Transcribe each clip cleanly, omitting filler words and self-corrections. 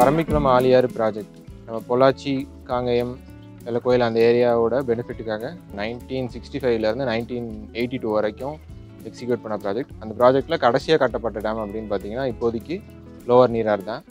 Parambikulam Aliyar project நம்ம பொள்ளாச்சி காங்கயம் வெள்ளக்கோயில் அந்த ஏரியாவோட பெனிஃபிட்டுக்காக 1965லேருந்து 1982 வரைக்கும் எக்ஸிக்யூட் பண்ண ப்ராஜெக்ட். அந்த ப்ராஜெக்டில் கடைசியாக கட்டப்பட்ட டேம் அப்படின்னு பார்த்தீங்கன்னா இப்போதைக்கு லோவர் நீரார் தான்.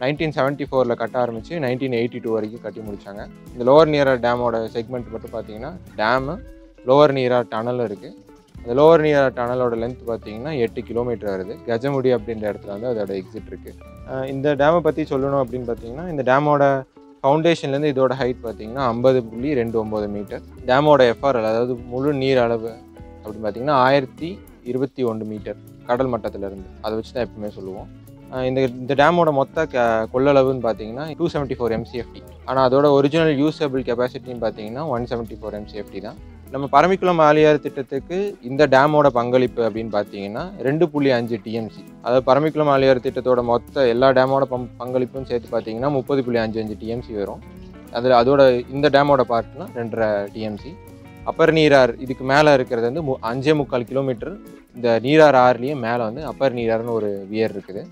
1974 கட்ட ஆரம்பித்து 1982 வரைக்கும் கட்டி முடித்தாங்க. இந்த லோவர் நீரார் டேமோட செக்மெண்ட் மட்டும் பார்த்தீங்கன்னா டேமு, லோவர் நீரார் டனலும் இருக்குது. அந்த லோவர் நீரார் டனலோட லென்த் பார்த்தீங்கன்னா 8 கிலோமீட்டர் வருது. கஜமுடி அப்படின்ற இடத்துல வந்து அதோட எக்ஸிட் இருக்குது. இந்த டேமை பற்றி சொல்லணும் அப்படின்னு பார்த்தீங்கன்னா இந்த டேமோட ஃபவுண்டேஷன்லேருந்து இதோட ஹைட் பார்த்தீங்கன்னா 50.29 மீட்டர். டேமோட எஃப்ஆர்எல் அதாவது முழு நீர் அளவு அப்படின்னு பார்த்தீங்கன்னா 1021 மீட்டர் கடல் மட்டத்திலேருந்து. அதை வச்சு தான் எப்பவுமே சொல்லுவோம். இந்த டேமோட மொத்த கொள்ளளவுன்னு பார்த்தீங்கன்னா 274 MCFT. ஆனால் அதோட ஒரிஜினல் யூஸபிள் கெப்பாசிட்டின்னு பார்த்தீங்கன்னா 174 MCFT தான். நம்ம பரம்பிக்குளம் ஆழியாறு திட்டத்துக்கு இந்த டேமோட பங்களிப்பு அப்படின்னு பார்த்தீங்கன்னா 2.5 TMC. அதாவது பரம்பிக்குளம் ஆழியாறு திட்டத்தோட மொத்த எல்லா டேமோட பங்களிப்பும் சேர்த்து பார்த்தீங்கன்னா 30.55 TMC வரும். அதோட இந்த டேமோட பார்ட்னா 2.5 TMC. அப்பர் நீரார் இதுக்கு மேலே இருக்கிறது வந்து 5.25 கிலோமீட்டர். இந்த நீரார் ஆறுலேயே மேலே வந்து அப்பர் நீரார்னு ஒரு வியர் இருக்குது.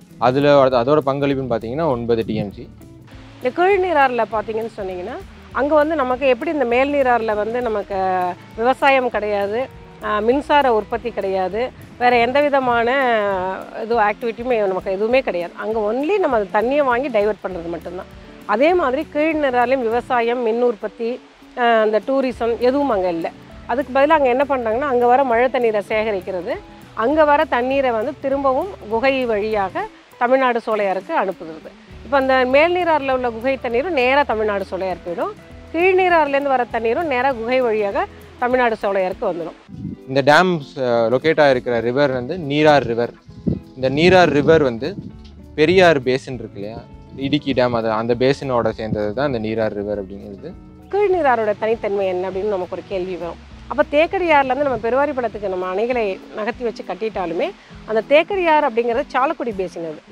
அதோட பங்களிப்புன்னு பார்த்தீங்கன்னா 9 TMC. இந்த கீழ் நீராரில் பார்த்தீங்கன்னு சொன்னீங்கன்னா அங்கே வந்து நமக்கு எப்படி இந்த மேல் நீராரில் வந்து நமக்கு விவசாயம் கிடையாது, மின்சார உற்பத்தி கிடையாது, வேறு எந்த விதமான ஆக்டிவிட்டியுமே நமக்கு எதுவுமே கிடையாது. அங்கே ஒன்லி நம்ம தண்ணியை வாங்கி டைவெர்ட் பண்ணுறது மட்டும்தான். அதே மாதிரி கீழ் நீரார்லையும் விவசாயம், மின் உற்பத்தி, அந்த டூரிசம் எதுவும் அங்கே இல்லை. அதுக்கு பதிலாக அங்கே என்ன பண்ணுறாங்கன்னா அங்கே வர மழை தண்ணீரை சேகரிக்கிறது, அங்கே வர தண்ணீரை வந்து திரும்பவும் குகை வழியாக தமிழ்நாடு சோலையாருக்கு அனுப்புகிறது. இப்போ அந்த மேல்நீராரில் உள்ள குகை தண்ணீரும் நேராக தமிழ்நாடு சோலையார் போயிடும், கீழ்நீரார்லேருந்து வர தண்ணீரும் நேராக குகை வழியாக தமிழ்நாடு சோலையாருக்கு வந்துடும். இந்த டேம்ஸ் லொக்கேட் ஆகிருக்கிற ரிவர் வந்து நீரார் ரிவர். இந்த நீரார் ரிவர் வந்து பெரியார் பேசின் இருக்கு இல்லையா, இடுக்கி டேம், அந்த பேசினோட சேர்ந்தது தான் இந்த நீரார் ரிவர் அப்படிங்கிறது. கீழ்நீராரோட தனித்தன்மை என்ன அப்படின்னு நமக்கு ஒரு கேள்வி வரும். அப்போ தேக்கடியார்லேருந்து நம்ம பெருவாரிப்படத்துக்கு நம்ம அணைகளை நகர்த்தி வச்சு கட்டிட்டாலுமே அந்த தேக்கடியார் அப்படிங்கிறது சாலக்குடி பேசின். அது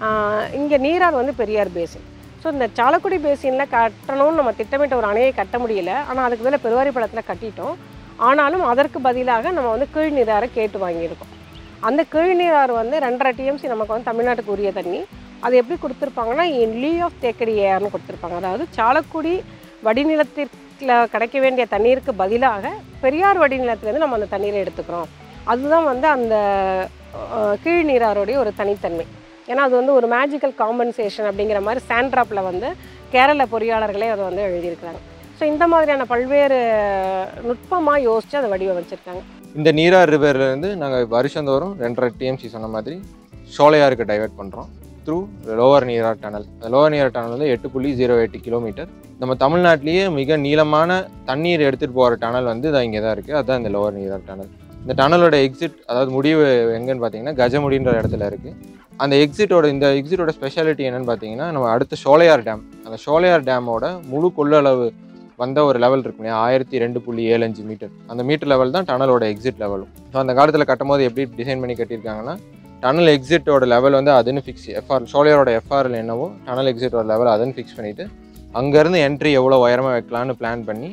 இங்கே நீரார் வந்து பெரியார் பேசின். ஸோ இந்த சாலக்குடி பேசினில் கட்டணும்னு நம்ம திட்டமிட்ட ஒரு அணையை கட்ட முடியல. ஆனால் அதுக்கு பதிலாக பெருவாரிப்படத்தில் கட்டிட்டோம். ஆனாலும் அதற்கு பதிலாக நம்ம வந்து கீழ்நீராரை கேட்டு வாங்கியிருக்கோம். அந்த கீழ்நீரார் வந்து 2.5 TMC நமக்கு வந்து தமிழ்நாட்டுக்கு உரிய தண்ணி. அது எப்படி கொடுத்துருப்பாங்கன்னா இன் லீ ஆஃப் தேக்கடி ஏஆர்னு கொடுத்துருப்பாங்க. அதாவது சாலக்குடி வடிநிலத்திற்குல கிடைக்க வேண்டிய தண்ணீருக்கு பதிலாக பெரியார் வடிநிலத்திலேருந்து நம்ம அந்த தண்ணீரை எடுத்துக்கிறோம். அதுதான் வந்து அந்த கீழ்நீராரோடைய ஒரு தனித்தன்மை. ஏன்னா அது வந்து ஒரு மேஜிக்கல் காம்பன்சேஷன் அப்படிங்கிற மாதிரி சாண்ட்ராப்பில் வந்து கேரள பொறியாளர்களே அதை வந்து எழுதியிருக்கிறாங்க. ஸோ இந்த மாதிரியான பல்வேறு நுட்பமாக யோசித்து அதை வடிவமைச்சிருக்காங்க. இந்த நீரார் ரிவர்லேருந்து நாங்கள் வருஷந்தோறும் 2.5 TMC சொன்ன மாதிரி சோலையாருக்கு டைவெர்ட் பண்ணுறோம் த்ரூ லோவர் நீரார் டனல். அந்த லோவர் நீரார் டனல் வந்து 8.08 கிலோமீட்டர். நம்ம தமிழ்நாட்டிலேயே மிக நீளமான தண்ணீர் எடுத்துகிட்டு போகிற டனல் வந்து இங்கே தான் இருக்குது. அதுதான் இந்த லோவர் நீரார் டனல். இந்த டனலோட எக்ஸிட் அதாவது முடிவு எங்கன்னு பார்த்தீங்கன்னா கஜமுடின்ற இடத்துல இருக்குது. அந்த இந்த எக்ஸிட்டோட ஸ்பெஷாலிட்டி என்னென்னு பார்த்தீங்கன்னா நம்ம அடுத்த சோலையார் டேம், அந்த சோலையார் டேமோட முழு கொள்ளளவு வந்த ஒரு லெவல் இருக்கு இல்லையா, 1002.75 மீட்டர். அந்த மீட்டர் லெவல் தான் டனலோட எக்ஸிட் லெவலும். ஸோ அந்த காலத்தில் கட்டும்போது எப்படி டிசைன் பண்ணி கட்டியிருக்காங்கன்னா டனல் எக்ஸிட்டோட லெவல் வந்து அதுன்னு ஃபிக்ஸ் சோலையாரோட எஃப்ஆர்எல் என்னவோ டனல் எக்ஸிட்டோட லெவல் அதுன்னு ஃபிக்ஸ் பண்ணிவிட்டு அங்கேருந்து என்ட்ரி எவ்வளோ உயரமாக வைக்கலான்னு பிளான் பண்ணி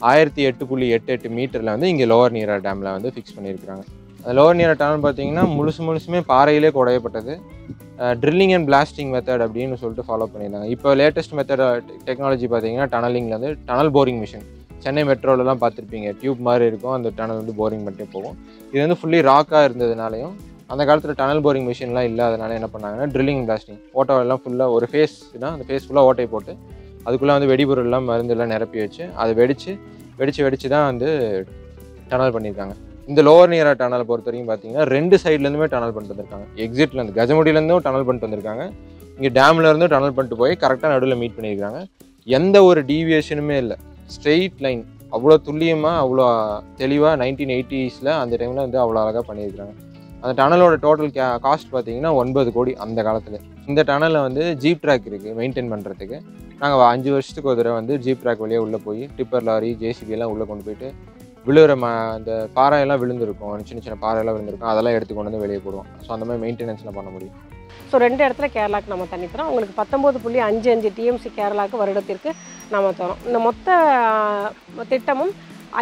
1008.88 மீட்டரில் வந்து இங்கே லோவர் நீரார் டேமில் வந்து ஃபிக்ஸ் பண்ணியிருக்கிறாங்க. அந்த லோவர் நீரார் டனல் பார்த்தீங்கன்னா முழுசுமே பாறையிலே குடையப்பட்டது. ட்ரில்லிங் அண்ட் பிளாஸ்டிங் மெத்தட் அப்படின்னு சொல்லிட்டு ஃபாலோ பண்ணியிருந்தாங்க. இப்போ லேட்டஸ்ட் மெத்தட் டெக்னாலஜி பார்த்தீங்கன்னா டனலிங்கில் வந்து டனல் போரிங் மிஷின். சென்னை மெட்ரோலலாம் பார்த்துருப்பீங்க, டியூப் மாதிரி இருக்கும், அந்த டனல் வந்து போரிங் பண்ணிட்டே போகும். இது வந்து ஃபுல்லி ராக்காக இருந்ததுனாலையும் அந்த காலத்தில் டனல் போரிங் மிஷின்லாம் இல்லாதனால என்ன பண்ணாங்கன்னா ட்ரில்லிங் பிளாஸ்டிங் ஓட்டோவெல்லாம் ஃபுல்லாக ஒரு ஃபேஸ்னா அந்த ஃபேஸ் ஃபுல்லாக ஓட்டை போட்டு அதுக்குள்ளே வந்து வெடிபொருள்லாம் மருந்தெல்லாம் நிரப்பி வச்சு அதை வெடிச்சு தான் வந்து டனல் பண்ணியிருக்காங்க. இந்த லோவர் நீரார் டனலை பொறுத்த வரைக்கும் பார்த்தீங்கன்னா 2 சைட்லேருந்துமே டனல் பண்ணிட்டு வந்திருக்காங்க. எக்ஸிட்லேருந்து கஜமுடியிலேருந்தும் டனல் பண்ணிட்டு வந்திருக்காங்க, இங்கே டேம்லேருந்தும் டனல் பண்ணிட்டு போய் கரெக்டாக நடுவில் மீட் பண்ணியிருக்காங்க. எந்த ஒரு டீவியேஷனுமே இல்லை, ஸ்ட்ரெயிட் லைன், அவ்வளோ துல்லியமாக அவ்வளோ தெளிவாக 1980s அந்த டைமில் வந்து அவ்வளோ அழகாக பண்ணியிருக்காங்க. அந்த டனலோட டோட்டல் காஸ்ட் பார்த்தீங்கன்னா 9 கோடி அந்த காலத்தில். இந்த டனலில் வந்து ஜீப் ட்ராக் இருக்குது மெயின்டைன் பண்ணுறதுக்கு. நாங்கள் 5 வருஷத்துக்கு ஒரு தடவை வந்து ஜீப் ட்ராக் வழியாக உள்ளே போய் டிப்பர் லாரி ஜேசிபி எல்லாம் உள்ளே கொண்டு போயிட்டு விழுகிற அந்த பாறையெல்லாம் விழுந்திருக்கும், சின்ன பாறையெல்லாம் விழுந்திருக்கும், அதெல்லாம் எடுத்து கொண்டு வந்து வெளியே போடுவோம். ஸோ அந்த மாதிரி மெயின்டெனன்ஸ்லாம் பண்ண முடியும். ஸோ 2 இடத்துல கேரளாவுக்கு நம்ம தண்ணி தரோம். உங்களுக்கு 19.55 TMC கேரளாவுக்கு வருடத்திற்கு நம்ம தரோம். இந்த மொத்த திட்டமும்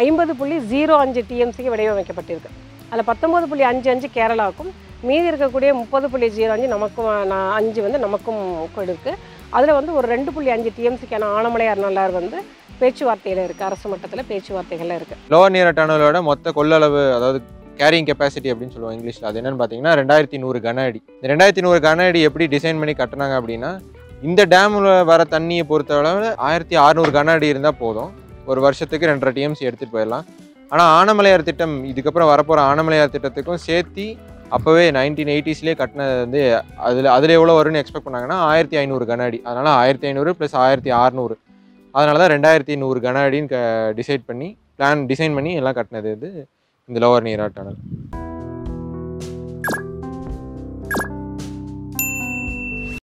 50.05 TMCக்கு வடிவமைக்கப்பட்டிருக்கு. அதில் 19.55 கேரளாவுக்கும் மீதி இருக்கக்கூடிய 30.05 நமக்கும் 5 வந்து நமக்கும் இருக்குது. அதில் வந்து ஒரு 2.5 டிஎம்சிக்கான ஆனமலையார் நல்லார் வந்து பேச்சுவார்த்தையில் இருக்குது, அரசு மட்டத்தில் பேச்சுவார்த்தைகளில் இருக்குது. லோவர் நீரா டனலோட மொத்த கொள்ளளவு, அதாவது கேரிங் கெப்பாசிட்டி அப்படின்னு சொல்லுவோம் இங்கிலீஷில், அது என்னென்னு பார்த்தீங்கன்னா 2100 கன அடி. இந்த 2100 கன அடி எப்படி டிசைன் பண்ணி கட்டினாங்க அப்படின்னா, இந்த டேமில் வர தண்ணியை பொறுத்தளவு 1600 கன அடி இருந்தால் போதும், ஒரு வருஷத்துக்கு 2.5 டிஎம்சி எடுத்துகிட்டு போயிடலாம். ஆனால் ஆனமலையார் திட்டம், இதுக்கப்புறம் வரப்போகிற ஆனமலையார் திட்டத்துக்கும் சேர்த்து அப்போவே 1980ஸ்லேயே கட்டினது வந்து அதில் எவ்வளோ வரும்னு எக்ஸ்பெக்ட் பண்ணாங்கன்னா 1500 கன அடி. அதனால் 1500 + 1600, அதனால தான் 2100 கன அடின்னு டிசைன் பண்ணி எல்லாம் கட்டினது இது இந்த லோவர் நீரா டனல்.